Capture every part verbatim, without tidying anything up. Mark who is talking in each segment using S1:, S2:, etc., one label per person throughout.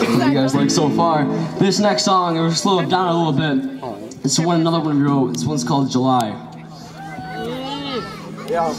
S1: what you guys like so far. This next song, we're slow it down a little bit. It's one another one we wrote. This one's called July.
S2: Yeah.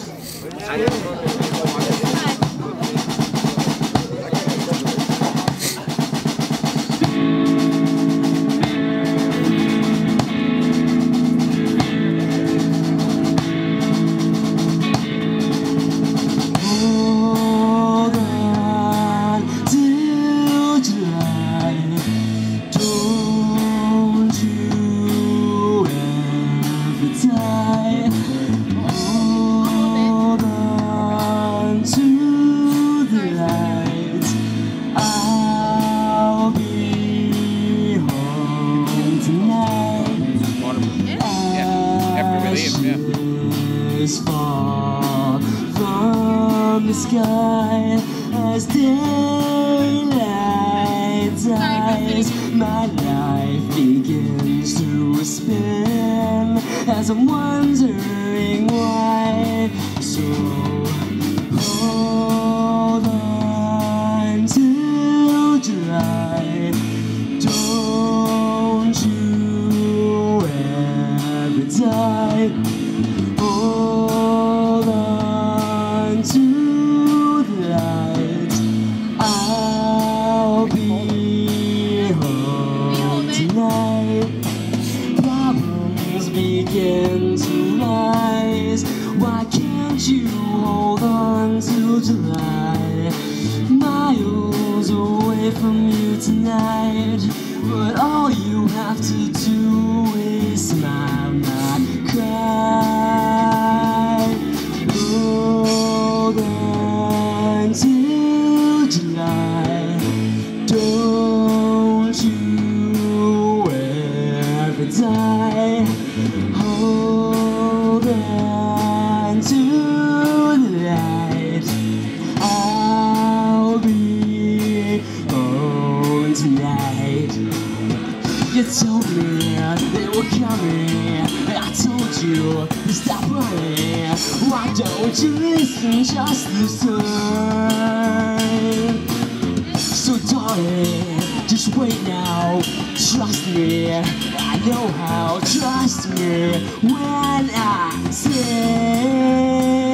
S1: Hold on to the light. I'll be home tonight. Ashes fall from the sky as daylight dies. My life begins to spin as I'm wondering why. So hold on till July. Don't you ever die. Hold on to the light. I'll be home tonight. Problems begin to rise. Why can't you hold on till July? Miles away from you tonight, but all you have to do is smile, not cry. Hold on till July. Don't you ever die. Hold on to the light. I'll be home tonight. You told me they were coming. I told you to stop running. Why don't you listen just this time? So darling, just wait now. Trust me, I know how. Trust me when I say